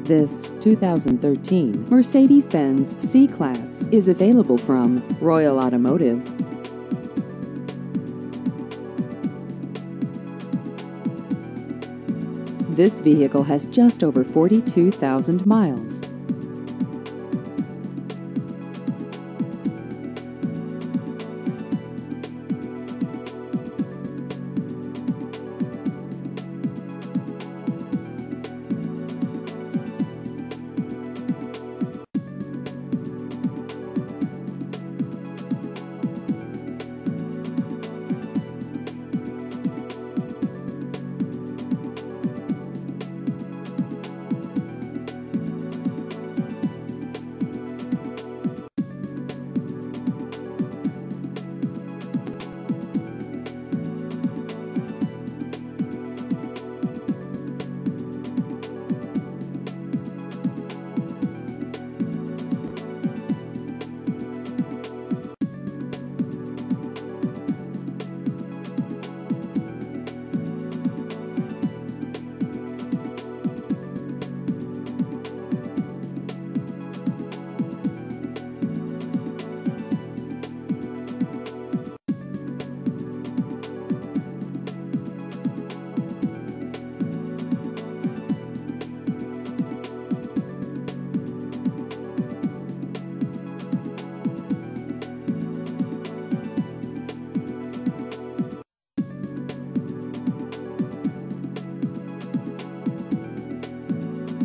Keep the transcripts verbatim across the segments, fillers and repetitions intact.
This two thousand thirteen Mercedes-Benz C-Class is available from Royal Automotive. This vehicle has just over forty-two thousand miles.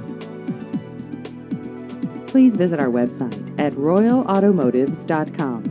Please visit our website at royal automotives dot com.